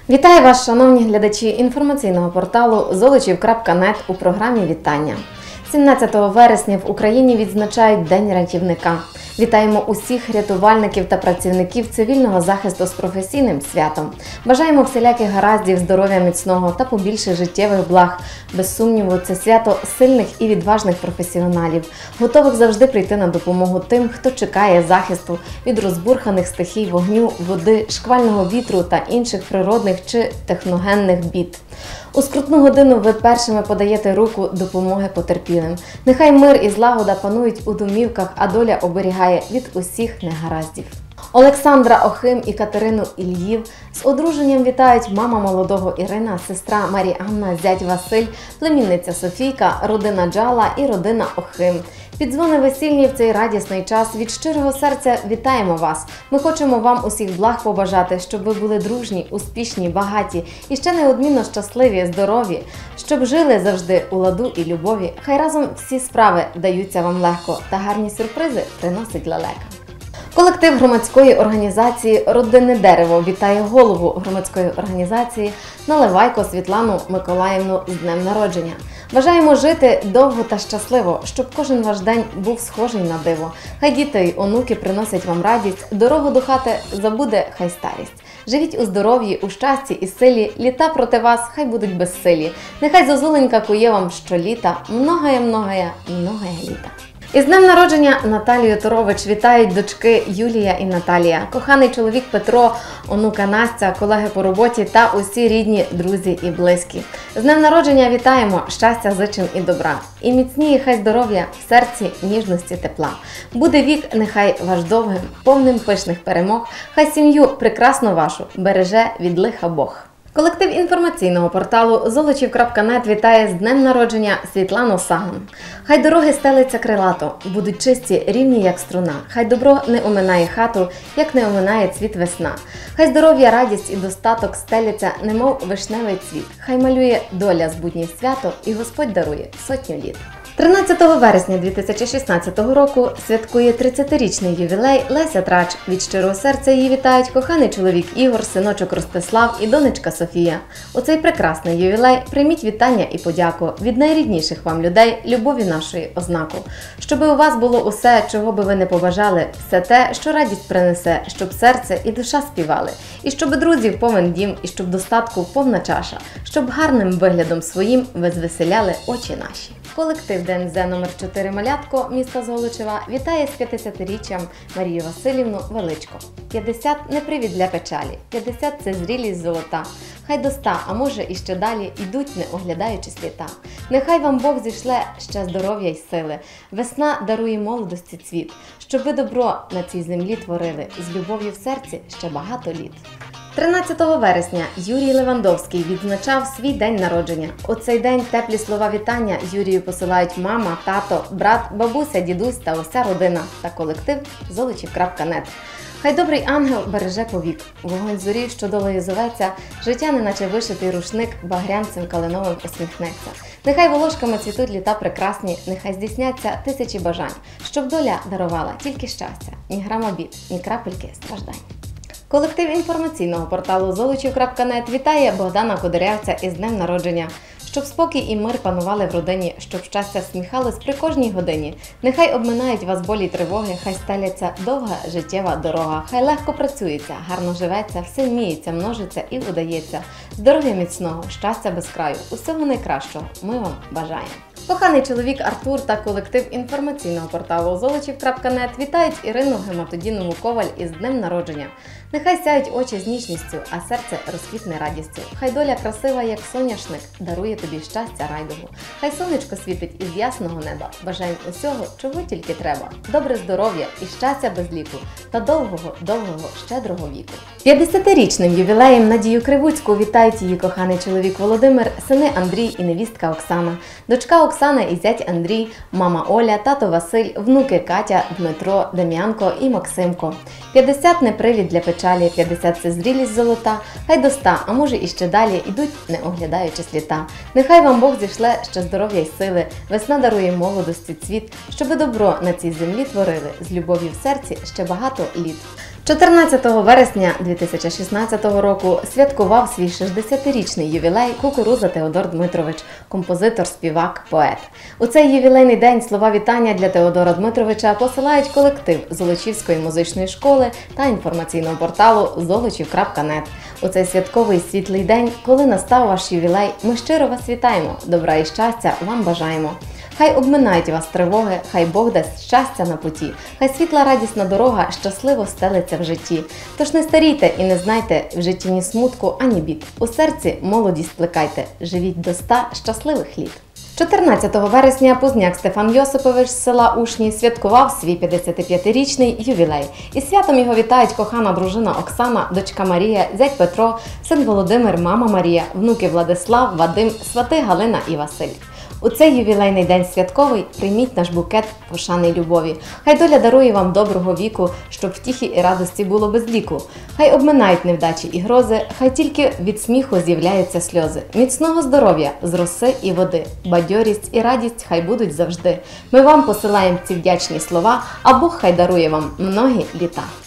Вітаю вас, шановні глядачі інформаційного порталу Золочів.нет у програмі «Вітання». 17 вересня в Україні відзначають День рятівника. Вітаємо усіх рятувальників та працівників цивільного захисту з професійним святом. Бажаємо всіляких гараздів, здоров'я міцного та побільше життєвих благ. Без сумніву, це свято сильних і відважних професіоналів, готових завжди прийти на допомогу тим, хто чекає захисту від розбурханих стихій вогню, води, шквального вітру та інших природних чи техногенних бід. У скрутну годину ви першими подаєте руку допомоги потерпілим. Нехай мир і злагода панують у домівках, а доля оберігає від усіх негараздів. Олександра Охим і Катерину Ільїв з одруженням вітають мама молодого Ірина, сестра Маріанна, зять Василь, племінниця Софійка, родина Джала і родина Охим. Під дзвони весільні в цей радісний час від щирого серця вітаємо вас. Ми хочемо вам усіх благ побажати, щоб ви були дружні, успішні, багаті і ще неодмінно щасливі, здорові, щоб жили завжди у ладу і любові. Хай разом всі справи даються вам легко та гарні сюрпризи приносить лелека. Колектив громадської організації «Родинне дерево» вітає голову громадської організації Наливайко Світлану Миколаївну з днем народження. Бажаємо жити довго та щасливо, щоб кожен ваш день був схожий на диво. Хай діти й онуки приносять вам радість, дорогу до хати забуде хай старість. Живіть у здоров'ї, у щасті і силі, літа проти вас хай будуть безсилі. Нехай зозуленька кує вам щоліта, многое літа. Із днем народження Наталію Торович вітають дочки Юлія і Наталія, коханий чоловік Петро, онука Настя, колеги по роботі та усі рідні, друзі і близькі. З днем народження вітаємо, щастя, зичим і добра. І міцніє хай здоров'я в серці, ніжності, тепла. Буде вік нехай ваш довгим, повним пишних перемог, хай сім'ю прекрасну вашу береже від лиха Бог. Колектив інформаційного порталу Золочів.нет вітає з днем народження Світлану Саган. Хай дороги стелиться крилато, будуть чисті, рівні як струна. Хай добро не оминає хату, як не оминає цвіт весна. Хай здоров'я, радість і достаток стеляться, немов вишневий цвіт. Хай малює доля збуднє свято і Господь дарує сотню літ. 13 вересня 2016 року святкує 30-річний ювілей Леся Трач. Від щирого серця її вітають коханий чоловік Ігор, синочок Ростислав і донечка Софія. У цей прекрасний ювілей прийміть вітання і подяку від найрідніших вам людей, любові нашої ознаку. Щоби у вас було усе, чого би ви не побажали, все те, що радість принесе, щоб серце і душа співали. І щоб друзів повен дім, і щоб достатку повна чаша, щоб гарним виглядом своїм ви звеселяли очі наші. Колектив ДНЗ номер 4 «Малятко» міста Золочева вітає з 50-річчям Марію Василівну Величко. 50 – не привід для печалі, 50 – це зрілість золота. Хай до 100, а може і ще далі, ідуть, не оглядаючись літа. Нехай вам Бог зішле ще здоров'я й сили. Весна дарує молодості цвіт, щоб ви добро на цій землі творили, з любов'ю в серці ще багато літ. 13 вересня Юрій Левандовський відзначав свій день народження. У цей день теплі слова вітання Юрію посилають мама, тато, брат, бабуся, дідусь та уся родина та колектив Золочів.нет. Хай добрий ангел береже повік, вогонь зорі, що долею зоветься, життя неначе вишитий рушник, багрянцем калиновим усміхнеться. Нехай волошками цвітуть літа прекрасні, нехай здійсняться тисячі бажань, щоб доля дарувала тільки щастя, ні грама бід, ні крапельки страждань. Колектив інформаційного порталу Золочів.нет вітає Богдана Кудрявця із днем народження. Щоб спокій і мир панували в родині, щоб щастя сміхалось при кожній годині. Нехай обминають вас болі й тривоги, хай стеляться довга життєва дорога. Хай легко працюється, гарно живеться, все вміється, множиться і удається. Здоров'я міцного, щастя без краю, усього найкращого ми вам бажаємо. Коханий чоловік Артур та колектив інформаційного порталу Золочів.нет вітають Ірину Гематодінову Коваль із днем народження. Нехай сяють очі з ніжністю, а серце розквітне радістю. Хай доля красива, як соняшник, дарує тобі щастя райдугу. Хай сонечко світить із ясного неба. Бажаємо усього, чого тільки треба. Добре здоров'я і щастя без ліку та довгого, щедрого віку. 50-річним ювілеєм Надію Кривуцьку вітають її коханий чоловік Володимир, сини Андрій і невістка Оксана, дочка Оксана і зять Андрій, мама Оля, тато Василь, внуки Катя, Дмитро, Дем'янко і Максимко. 50 – не привід для печалі, 50 – це зрілість золота, хай до 100, а може і ще далі ідуть, не оглядаючись літа. Нехай вам Бог зішле ще здоров'я й сили, весна дарує молодості цвіт, щоби добро на цій землі творили, з любов'ю в серці ще багато літ. 14 вересня 2016 року святкував свій 60-річний ювілей Кукурудза Теодор Дмитрович, композитор, співак, поет. У цей ювілейний день слова вітання для Теодора Дмитровича посилають колектив Золочівської музичної школи та інформаційного порталу zolochiv.net. У цей святковий світлий день, коли настав ваш ювілей, ми щиро вас вітаємо, добра і щастя вам бажаємо. Хай обминають вас тривоги, хай Бог дасть щастя на путі, хай світла радісна дорога щасливо стелиться в житті. Тож не старійте і не знайте в житті ні смутку, ані бід. У серці молодість плекайте, живіть до 100 щасливих літ. 14 вересня Пузняк Стефан Йосипович з села Ушні святкував свій 55-річний ювілей. Із святом його вітають кохана дружина Оксана, дочка Марія, зять Петро, син Володимир, мама Марія, внуки Владислав, Вадим, свати Галина і Василь. У цей ювілейний день святковий прийміть наш букет пошани й любові. Хай доля дарує вам доброго віку, щоб втіхи і радості було без ліку. Хай обминають невдачі і грози, хай тільки від сміху з'являються сльози. Міцного здоров'я з роси і води, бадьорість і радість хай будуть завжди. Ми вам посилаємо ці вдячні слова, а Бог хай дарує вам многі літа.